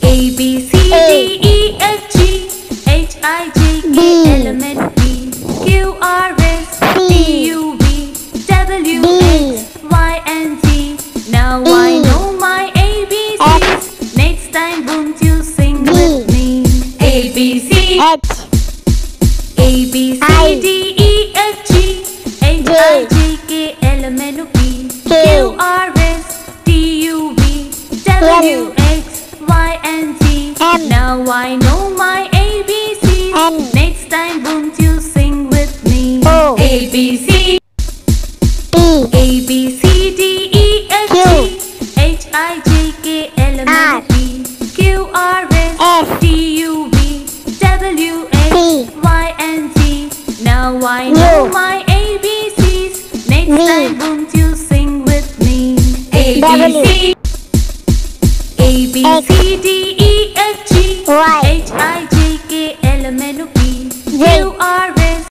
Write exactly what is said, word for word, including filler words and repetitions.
A B C D E F G H I J K L M N O P Q R S T U V W X Y and Z. Now I know my A B Cs. Next time won't you sing with me? A B C A B C D E F G H I J K L M N O P Q R S T U V W X Y and Z. Now I know my A B Cs. Next time won't you sing with me? A B C A B C D E F G H I J K L M N O P Q R S T U V W X Y and Z. Now I know my A B Cs. Next time won't you sing with me? A B C A B C D E F G H I J K L M N O P Q R S